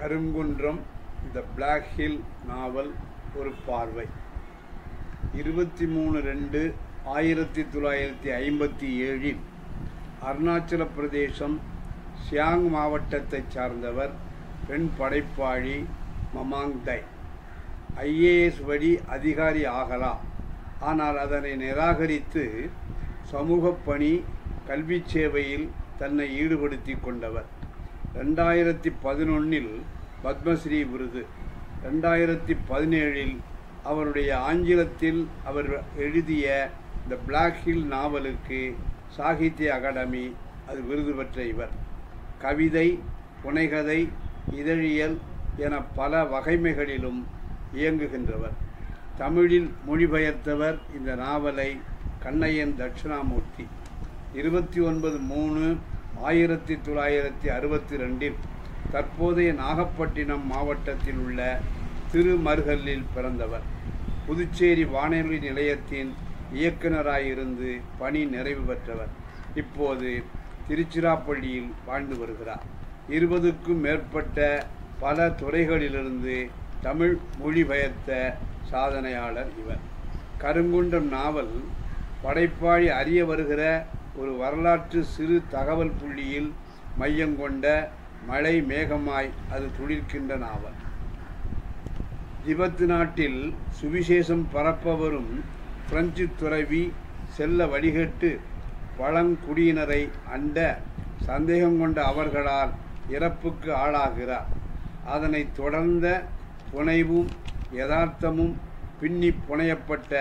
கருங்குன்றம் த black hill நாவல் ஒரு பார்வை 23/2/1957 அருணாச்சல பிரதேசம் Chiang மாவட்டத்தைச் சார்ந்தவர் பெண் படைப்பாளி மமாங் தை. IAS வழி அதிகாரி ஆகலாம், ஆனால் அதனை நிராகரித்து சமூக பணி கல்வி சேவையில் தன்னை ஈடுபடுத்தி கொண்டவர். 2011 பத்மஸ்ரீ விருது, 2017 அவருடைய ஆங்கிலத்தில் அவர் எழுதிய த பிளாக் ஹில் நாவலுக்கு சாகித்ய அகாடமி அது விருது பெற்ற இவர் கவிதை, புனைகதை, இதழியல் என பல வகைமைகளிலும் இயங்குகின்றவர். தமிழில் மொழிபெயர்த்தவர் இந்த நாவலை கண்ணையன் தட்சிணாமூர்த்தி. 29/3/1962 தற்போதைய நாகப்பட்டினம் மாவட்டத்தில் உள்ள திருமருகல்லில் பிறந்தவர். புதுச்சேரி வானொலி நிலையத்தின் இயக்குநராயிருந்து பணி நிறைவு பெற்றவர். இப்போது திருச்சிராப்பள்ளியில் வாழ்ந்து வருகிறார். 20க்கும் மேற்பட்ட பல துறைகளிலிருந்து தமிழ் மொழிபெயர்த்த சாதனையாளர் இவர். கருங்குன்றம் நாவல் படைப்பாளி அறிய வருகிற ஒரு வரலாற்று சிறு தகவல் புள்ளியில் மையங்கொண்ட மழை மேகமாய் அது துளிர்க்கின்ற நாவல். திபெத் நாட்டில் சுவிசேஷம் பரப்ப வரும் பிரெஞ்சு துறவி செல்ல வழிகட்டு பழங்குடியினரை அண்ட சந்தேகம் கொண்ட அவர்களால் இறப்புக்கு ஆளாகிறார். அதனைத் தொடர்ந்த புனைவும் யதார்த்தமும் பின்னி புனையப்பட்ட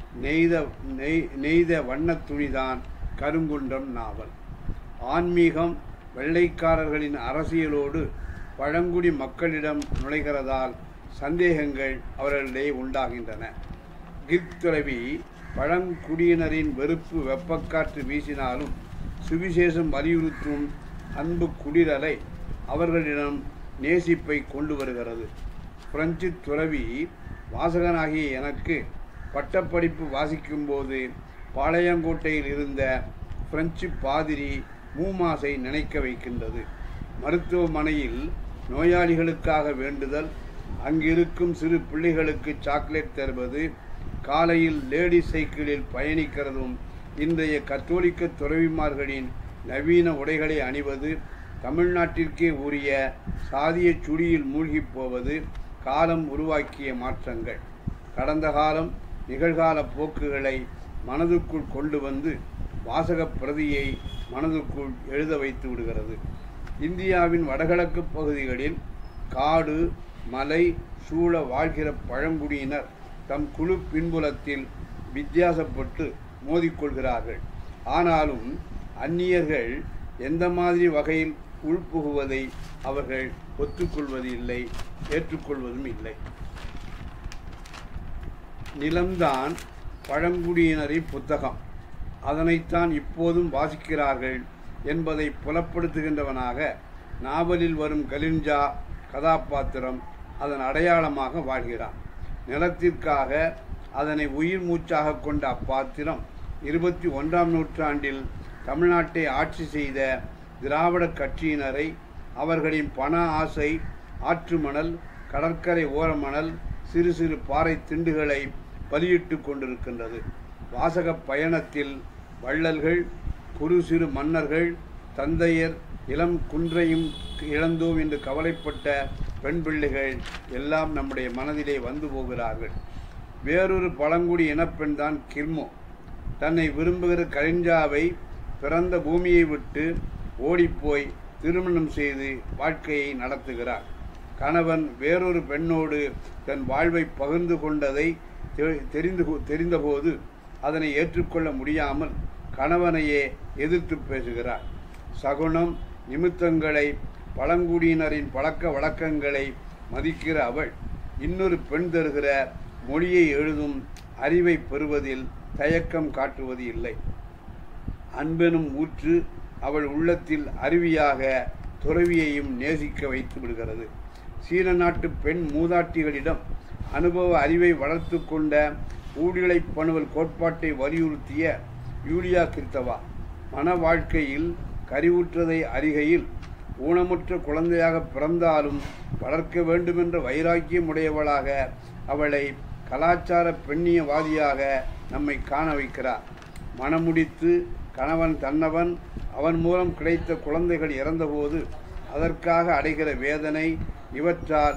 நெய்த வண்ணத் துணிதான் கருங்குன்றம் நாவல். ஆன்மீகம் வெள்ளைக்காரர்களின் அரசியலோடு பழங்குடி மக்களிடம் நுழைகிறதால் சந்தேகங்கள் அவர்களிடையே உண்டாகின்றன. கிர்க் துறவி பழங்குடியினரின் வெறுப்பு வெப்பக்காற்று வீசினாலும் சுவிசேஷம் வலியுறுத்தும் அன்பு குளிரலை அவர்களிடம் நேசிப்பை கொண்டு வருகிறது. பிரெஞ்சு துறவி வாசகனாகிய எனக்கு பட்டப்படிப்பு வாசிக்கும்போது பாளையங்கோட்டையில் இருந்த பிரெஞ்சு பாதிரி மூமாஸை நினைக்க வைக்கின்றது. மருத்துவமனையில் நோயாளிகளுக்காக வேண்டுதல், அங்கிருக்கும் சிறு பிள்ளைகளுக்கு சாக்லேட் தருவது, காலையில் லேடி சைக்கிளில் பயணிக்கிறதும், இன்றைய கத்தோலிக்க துறவிமார்களின் நவீன உடைகளை அணிவது, தமிழ்நாட்டிற்கே உரிய சாதிய சுடியில் மூழ்கி போவது காலம் உருவாக்கிய மாற்றங்கள். கடந்த காலம் நிகழ்கால போக்குகளை மனதுக்குள் கொண்டு வந்து வாசக பிரதியை மனதுக்குள் எழுத வைத்து விடுகிறது. இந்தியாவின் வடகிழக்கு பகுதிகளில் காடு மலை சூழ வாழ்கிற பழங்குடியினர் தம் குழு பின்புலத்தில் வித்தியாசப்பட்டு மோதிக்கொள்கிறார்கள். ஆனாலும் அந்நியர்கள் எந்த மாதிரி வகையில் உள்புகுவதை அவர்கள் ஒத்துக்கொள்வது இல்லை, ஏற்றுக்கொள்வதும் இல்லை. நிலம்தான் பழங்குடியினரின் புத்தகம், அதனைத்தான் இப்போதும் வாசிக்கிறார்கள் என்பதை புலப்படுத்துகின்றவனாக நாவலில் வரும் கலிஞ்சா கதாபாத்திரம் அதன் அடையாளமாக வாழ்கிறான். நிலத்திற்காக அதனை உயிர் மூச்சாக கொண்ட அப்பாத்திரம் 21ஆம் நூற்றாண்டில் தமிழ்நாட்டை ஆட்சி செய்த திராவிட கட்சியினரை அவர்களின் பண ஆசை, ஆற்று மணல், கடற்கரை ஓரமணல், சிறு சிறு பாறை திண்டுகளை பலியிட்டு கொண்டிருக்கின்றது. வாசக பயணத்தில் வள்ளல்கள், குறு சிறு மன்னர்கள், தந்தையர் இளம் குன்றையும் இழந்தோம் என்று கவலைப்பட்ட பெண் பிள்ளைகள் எல்லாம் நம்முடைய மனதிலே வந்து போகிறார்கள். வேறொரு பழங்குடி இனப்பெண் தான் கிர்மோ. தன்னை விரும்புகிற கலிஞ்சாவை பிறந்த பூமியை விட்டு ஓடிப்போய் திருமணம் செய்து வாழ்க்கையை நடத்துகிறார். கணவன் வேறொரு பெண்ணோடு தன் வாழ்வை பகிர்ந்து கொண்டதை தெரிந்தபோது அதனை ஏற்றுக்கொள்ள முடியாமல் கணவனையே எதிர்த்து பேசுகிறார். சகுனம், நிமித்தங்களை, பழங்குடியினரின் பழக்க வழக்கங்களை மதிக்கிற அவள் இன்னொரு பெண் தருகிற மொழியை எழுதும் அறிவை பெறுவதில் தயக்கம் காட்டுவது இல்லை. அன்பெனும் ஊற்று அவள் உள்ளத்தில் அருவியாக துறவியையும் நேசிக்க வைத்து விடுகிறது. சீன நாட்டு பெண் மூதாட்டிகளிடம் அனுபவ அறிவை வளர்த்து கொண்ட ஊழிலை பணுவல் கோட்பாட்டை வலியுறுத்திய யூலியா கிறிஸ்தவா மன வாழ்க்கையில் கரிவுற்றதை அறிகையில் ஊனமுற்ற குழந்தையாக பிறந்தாலும் வளர்க்க வேண்டுமென்ற வைராக்கியம் உடையவளாக அவளை கலாச்சார பெண்ணியவாதியாக நம்மை காண வைக்கிறார். மணமுடித்து கணவன் தன்னவன் அவன் மூலம் கிடைத்த குழந்தைகள் இறந்தபோது அதற்காக அடைகிற வேதனை, இவற்றால்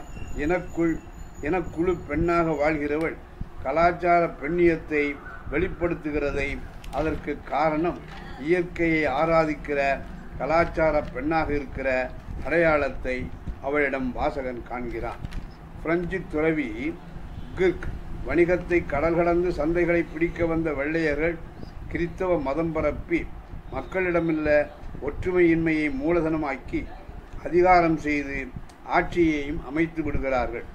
இனக்குழு பெண்ணாக வாழ்கிறவள் கலாச்சார பெண்ணியத்தை வெளிப்படுத்துகிறதை, அதற்கு காரணம் இயற்கையை ஆராதிக்கிற கலாச்சார பெண்ணாக இருக்கிற அடையாளத்தை அவளிடம் வாசகன் காண்கிறான். பிரெஞ்சு துறவி கிர்க் வணிகத்தை கடல் கடந்து சந்தைகளை பிடிக்க வந்த வெள்ளையர்கள் கிறித்தவ மதம் பரப்பி மக்களிடமுள்ள ஒற்றுமையின்மையை மூலதனமாக்கி அதிகாரம் செய்து ஆட்சியையும் அமைத்து விடுகிறார்கள்.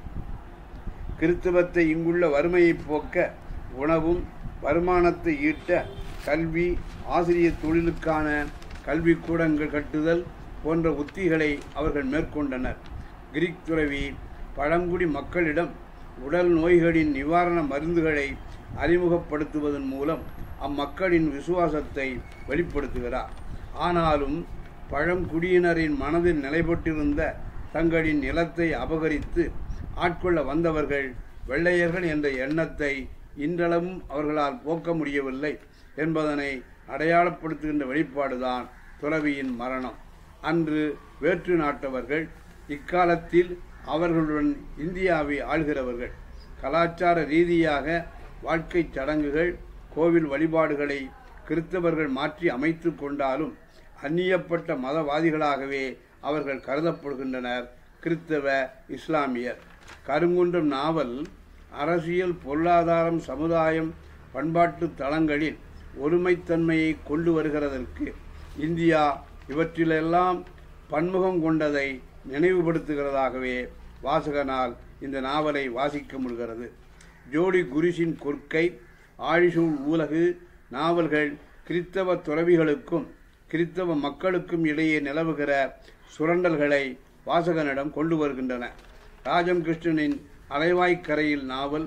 கிறித்தவத்தை இங்குள்ள வறுமையை போக்க உணவும் வருமானத்தை ஈட்ட கல்வி, ஆசிரியர் தொழிலுக்கான கல்விக்கூடங்கள் கட்டுதல் போன்ற உத்திகளை அவர்கள் மேற்கொண்டனர். கிரீக் துறவி பழங்குடி மக்களிடம் உடல் நோய்களின் நிவாரண மருந்துகளை அறிமுகப்படுத்துவதன் மூலம் அம்மக்களின் விசுவாசத்தை வெளிப்படுத்துகிறார். ஆனாலும் பழங்குடியினரின் மனதில் நிலைப்பட்டிருந்த தங்களின் நிலத்தை அபகரித்து ஆட்கொள்ள வந்தவர்கள் வெள்ளையர்கள் என்ற எண்ணத்தை இன்றளவும் அவர்களால் போக்க முடியவில்லை என்பதனை அடையாளப்படுத்துகின்ற வெளிப்பாடுதான் துறவியின் மரணம். அன்று வேற்று நாட்டவர்கள், இக்காலத்தில் அவர்களுடன் இந்தியாவை ஆள்கிறவர்கள் கலாச்சார ரீதியாக வாழ்க்கை சடங்குகள், கோவில் வழிபாடுகளை கிறித்தவர்கள் மாற்றி அமைத்து கொண்டாலும் அந்நியப்பட்ட மதவாதிகளாகவே அவர்கள் கருதப்படுகின்றனர் கிறித்தவ இஸ்லாமியர். கருங்குன்றம் நாவல் அரசியல், பொருளாதாரம், சமுதாயம், பண்பாட்டு தளங்களில் ஒருமைத்தன்மையை கொண்டு வருகிறதற்கு இந்தியா இவற்றிலெல்லாம் பன்முகம் கொண்டதை நினைவுபடுத்துகிறதாகவே வாசகனால் இந்த நாவலை வாசிக்க முடிகிறது. ஜோடி குரிஷின் கொற்கை, ஆழிசூழ் ஊலகு நாவல்கள் கிறித்தவ துறவிகளுக்கும் கிறித்தவ மக்களுக்கும் இடையே நிலவுகிற சுரண்டல்களை வாசகனிடம் கொண்டு வருகின்றன. ராஜம் கிருஷ்ணனின் அலைவாய்க்கரையில் நாவல்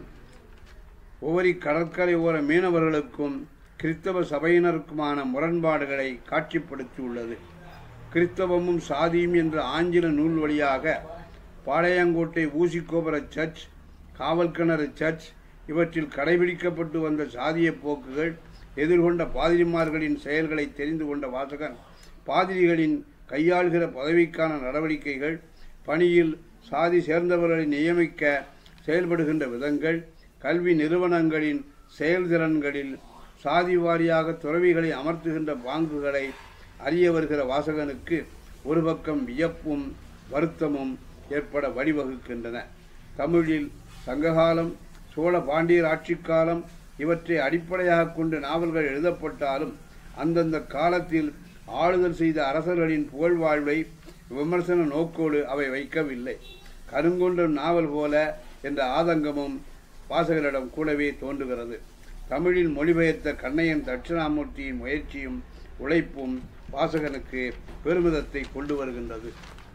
ஒவ்வொரு கடற்கரை ஓர மீனவர்களுக்கும் கிறித்தவ சபையினருக்குமான முரண்பாடுகளை காட்சிப்படுத்தியுள்ளது. கிறித்தவமும் சாதியும் என்ற ஆங்கில நூல் வழியாக பாளையங்கோட்டை ஊசிக்கோபுர சர்ச், காவல்கிணறு சர்ச் இவற்றில் கடைபிடிக்கப்பட்டு வந்த சாதிய போக்குகள், எதிர்கொண்ட பாதிரிமார்களின் செயல்களை தெரிந்து கொண்ட வாசகன் பாதிரிகளின் கையாள்கிற பதவிக்கான நடவடிக்கைகள், பணியில் சாதி சேர்ந்தவர்களை நியமிக்க செயல்படுகின்ற விதங்கள், கல்வி நிறுவனங்களின் செயல்திறன்களில் சாதி வாரியாக துறவிகளை அமர்த்துகின்ற பாங்குகளை அறிய வருகிற வாசகனுக்கு ஒரு பக்கம் வியப்பும் வருத்தமும் ஏற்பட வழிவகுக்கின்றன. தமிழில் சங்ககாலம், சோழ பாண்டியர் ஆட்சிக்காலம் இவற்றை அடிப்படையாக கொண்டு நாவல்கள் எழுதப்பட்டாலும் அந்தந்த காலத்தில் ஆளுதல் செய்த அரசர்களின் புகழ்வாழ்வை விமர்சன நோக்கோடு அவை வைக்கவில்லை. கருங்குன்றம் நாவல் போல என்ற ஆதங்கமும் வாசகரிடம் கூடவே தோன்றுகிறது. தமிழில் மொழிபெயர்த்த கண்ணையன் தட்சிணாமூர்த்தியின் முயற்சியும் உழைப்பும் வாசகனுக்கு பெருமிதத்தை கொண்டு வருகின்றது.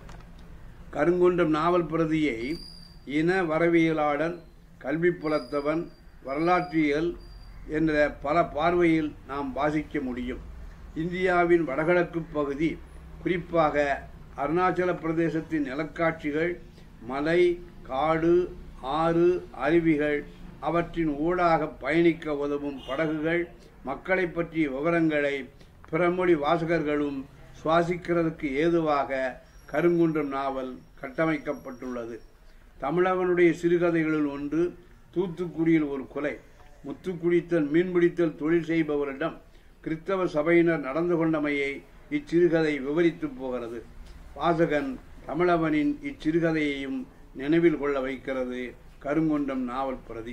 கருங்குன்றம் நாவல் பிரதியை இன வரவியலாளர், கல்வி புலத்தவன், வரலாற்றியல் என்ற பல பார்வையில் நாம் வாசிக்க முடியும். இந்தியாவின் வடகிழக்கு பகுதி, குறிப்பாக அருணாச்சல பிரதேசத்தின் நிலக்காட்சிகள், மலை, காடு, ஆறு, அருவிகள், அவற்றின் ஊடாக பயணிக்க உதவும் படகுகள், மக்களை பற்றிய விவரங்களை பிறமொழி வாசகர்களும் சுவாசிக்கிறதுக்கு ஏதுவாக கருங்குன்றம் நாவல் கட்டமைக்கப்பட்டுள்ளது. தமிழகனுடைய சிறுகதைகளில் ஒன்று தூத்துக்குடியில் ஒரு கொலை. முத்துக்குடித்தல் மீன்பிடித்தல் தொழில் செய்பவரிடம் கிறித்தவ சபையினர் நடந்து கொண்டமையை இச்சிறுகதை விவரித்து போகிறது. வாசகன் தமிழவனின் இச்சிறுகதையையும் நினைவில் கொள்ள வைக்கிறது கருங்குன்றம் நாவல் பிரதி.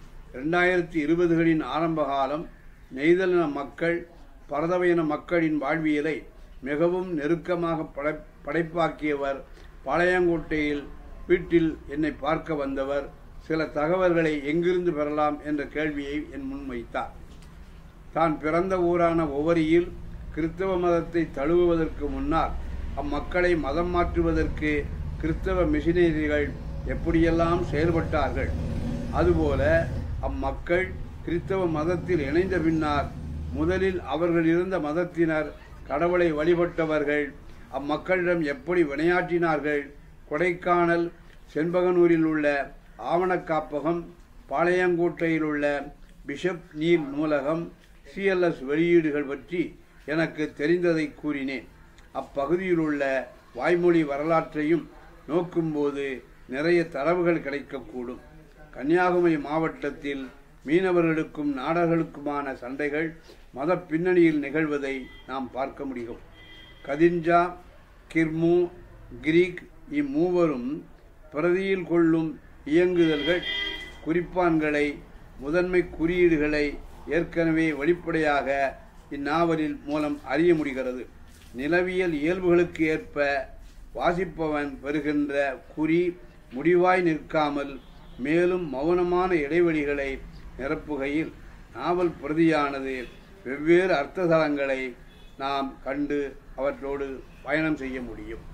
2020களின் ஆரம்ப காலம் நெய்தலின மக்கள், பரதவையின மக்களின் வாழ்வியலை மிகவும் நெருக்கமாக படைப்பாக்கியவர் பாளையங்கோட்டையில் வீட்டில் என்னை பார்க்க வந்தவர் சில தகவல்களை எங்கிருந்து பெறலாம் என்ற கேள்வியை என் முன் வைத்தார். தான் பிறந்த ஊரான ஒவரியில் கிறித்தவ மதத்தை தழுவுவதற்கு முன்னால் அம்மக்களை மதம் மாற்றுவதற்கு கிறித்தவ மிஷினரிகள் எப்படியெல்லாம் செயல்பட்டார்கள், அதுபோல அம்மக்கள் கிறித்தவ மதத்தில் இணைந்த பின்னால் முதலில் அவர்கள் இருந்த மதத்தினர் கடவுளை வழிபட்டவர்கள் அம்மக்களிடம் எப்படி வினையாற்றினார்கள், கொடைக்கானல் செண்பகனூரில் உள்ள ஆவணக் காப்பகம், பாளையங்கோட்டையில் உள்ள பிஷப் நீல் நூலகம், CLS வெளியீடுகள் பற்றி எனக்கு தெரிந்ததை கூறினேன். அப்பகுதியில் உள்ள வாய்மொழி வரலாற்றையும் நோக்கும்போது நிறைய தரவுகள் கிடைக்கக்கூடும். கன்னியாகுமரி மாவட்டத்தில் மீனவர்களுக்கும் நாடர்களுக்குமான சண்டைகள் மத பின்னணியில் நிகழ்வதை நாம் பார்க்க முடியும். கதிஞ்சா, கிர்மு, கிரீக் இம்மூவரும் பிரதியில் கொள்ளும் இயங்குதல்கள், குறிப்பான்களை, முதன்மை குறியீடுகளை ஏற்கனவே வெளிப்படையாக இந்நாவலில் மூலம் அறிய முடிகிறது. நிலவியல் இயல்புகளுக்கு ஏற்ப வாசிப்பவன் பெறுகின்ற குறி முடிவாய் நிற்காமல் மேலும் மௌனமான இடைவெளிகளை நிரப்புகையில் நாவல் பிரதியானது வெவ்வேறு அர்த்ததலங்களை நாம் கண்டு அவற்றோடு பயணம் செய்ய முடியும்.